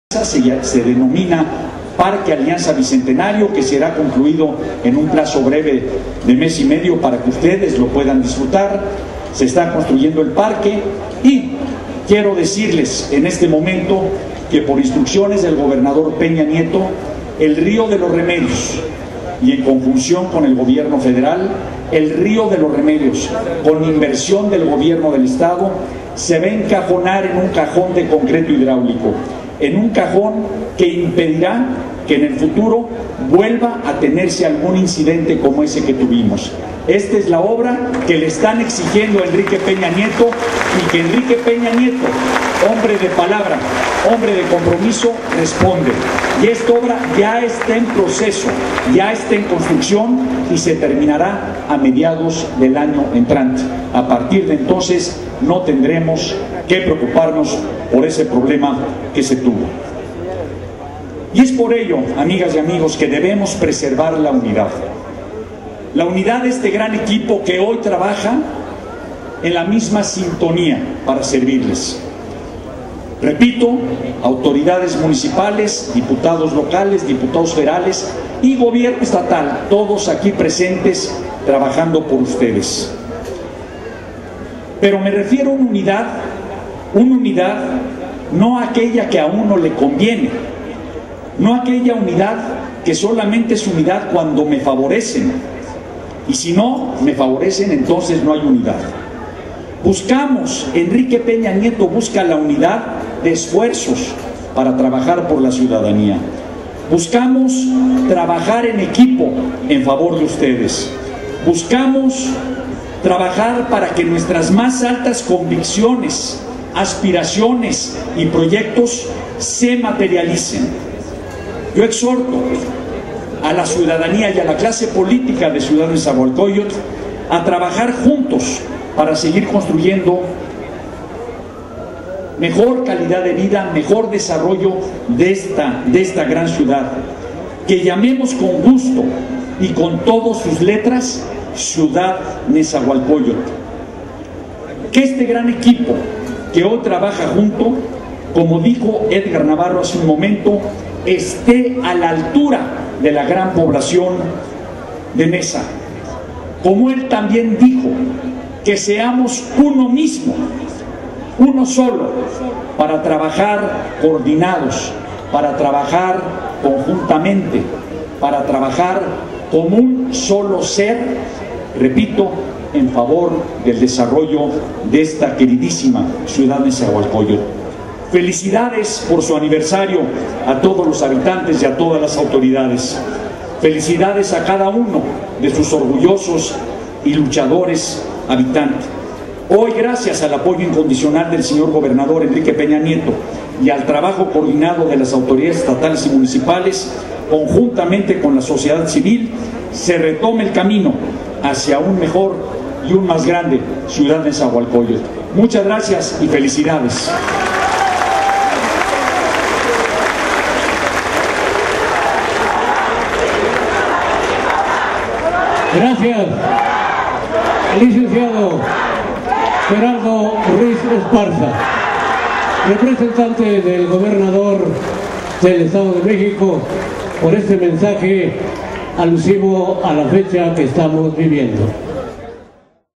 se denomina Parque Alianza Bicentenario, que será concluido en un plazo breve de mes y medio para que ustedes lo puedan disfrutar. Se está construyendo el parque y quiero decirles en este momento que por instrucciones del gobernador Peña Nieto, el Río de los Remedios, y en conjunción con el gobierno federal, el Río de los Remedios, con inversión del gobierno del estado, se va a encajonar en un cajón de concreto hidráulico, en un cajón que impedirá que en el futuro vuelva a tenerse algún incidente como ese que tuvimos. Esta es la obra que le están exigiendo a Enrique Peña Nieto, y que Enrique Peña Nieto, hombre de palabra, hombre de compromiso, responde. Y esta obra ya está en proceso, ya está en construcción y se terminará a mediados del año entrante. A partir de entonces no tendremos que preocuparnos por ese problema que se tuvo. Y es por ello, amigas y amigos, que debemos preservar la unidad. La unidad de este gran equipo que hoy trabaja en la misma sintonía para servirles. Repito, autoridades municipales, diputados locales, diputados federales y gobierno estatal, todos aquí presentes trabajando por ustedes. Pero me refiero a una unidad no aquella que a uno le conviene, no aquella unidad que solamente es unidad cuando me favorecen, y si no me favorecen, entonces no hay unidad. Buscamos, Enrique Peña Nieto busca la unidad de esfuerzos para trabajar por la ciudadanía. Buscamos trabajar en equipo en favor de ustedes. Buscamos trabajar para que nuestras más altas convicciones, aspiraciones y proyectos se materialicen. Yo exhorto a la ciudadanía y a la clase política de Ciudad Nezahualcóyotl a trabajar juntos para seguir construyendo mejor calidad de vida, mejor desarrollo de esta gran ciudad, que llamemos con gusto y con todas sus letras Ciudad Nezahualcóyotl. Que este gran equipo que hoy trabaja junto, como dijo Edgar Navarro hace un momento, esté a la altura de la gran población de Neza. Como él también dijo, que seamos uno mismo, uno solo, para trabajar coordinados, para trabajar conjuntamente, para trabajar como un solo ser, repito, en favor del desarrollo de esta queridísima ciudad de Nezahualcóyotl. Felicidades por su aniversario a todos los habitantes y a todas las autoridades. Felicidades a cada uno de sus orgullosos y luchadores habitantes. Hoy, gracias al apoyo incondicional del señor gobernador Enrique Peña Nieto y al trabajo coordinado de las autoridades estatales y municipales, conjuntamente con la sociedad civil, se retoma el camino hacia un mejor y un más grande Ciudad de Nezahualcóyotl. Muchas gracias y felicidades. Gracias, licenciado Gerardo Ruiz Esparza, representante del gobernador del Estado de México, por este mensaje alusivo a la fecha que estamos viviendo.